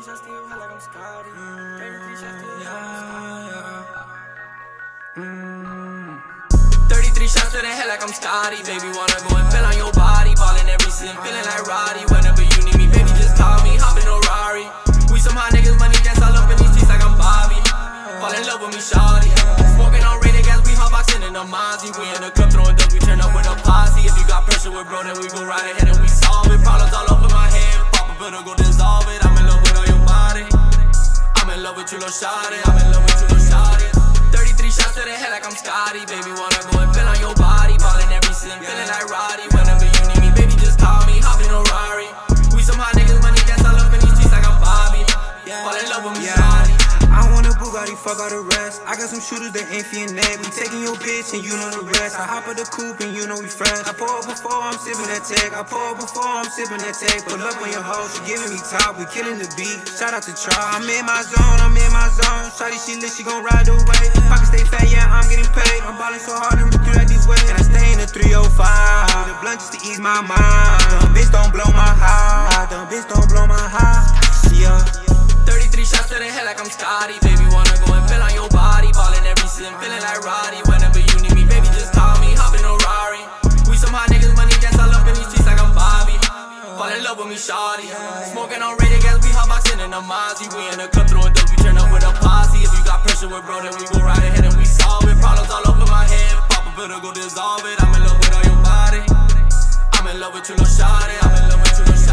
shots to your head like I'm Scotty. 33 shots to your head like I'm Scotty. 33 shots to the head like I'm Scotty. Baby, wanna go and fill on your body. Ballin' every season, feeling like Roddy. Whenever you need me, baby, just call me. Hop in a Rari. We some hot niggas, money dance all up in these streets like I'm Bobby. Fall in love with me, shawty. Smoking on rated gas, we hotboxing in the Mozzie. We in the club throwing dope, we turn up with a posse. If you got pressure with bro, then we go right ahead and we solve it. Problems all over my head, pop better go dissolve it. I'm in love with all your body. I'm in love with you, little shawty. I'm in love with you, little shawty. 33 shots to the head like I'm Scotty. Baby, wanna go and fill on your body. Ballin' every season, feeling like Roddy. Whenever you need me, baby, just call me. Hop in a Rari. We some hot niggas, money dance all up in these streets like I'm Bobby. Fall in love with me, shawty. I want a Bugatti, fuck all the rest. I got some shooters that ain't for your neck. We taking your bitch and you know the rest. I hop in the coupe and you know we fresh. I pour up before I'm sipping that tech. I pour up before I'm sipping that tech. Pull up on your hoe, she giving me top. We killing the beat. Shout out to Try. I'm in my zone, I'm in my zone. Shawty, she lit, she gon' ride the wave. Pocket stay fat, yeah, I'm getting paid. I'm ballin' so hard, I'm through like these waves. And I stay in the 305. The blunt just to ease my mind. Dumb bitch don't blow my high. Dumb bitch don't blow my high. Yeah. 33 shots to the head like I'm Scotty. Baby, wanna go and fill on your body. Ballin' every season, feeling like Roddy. Whenever you need me, baby, just call me. Hop in a Rari. We some hot niggas, money dance all up in these streets like I'm Bobby. Fall in love with me, shawty. Smoking on rated gas, we hotboxing in the Mozzie. We in the club throwing dope, we turn up with a posse. If you got pressure with bro, then we go right ahead and we solve it. Problems all over my head, pop better go dissolve it. I'm in love with all your body. I'm in love with you, little shawty. I'm in love with you, little shawty.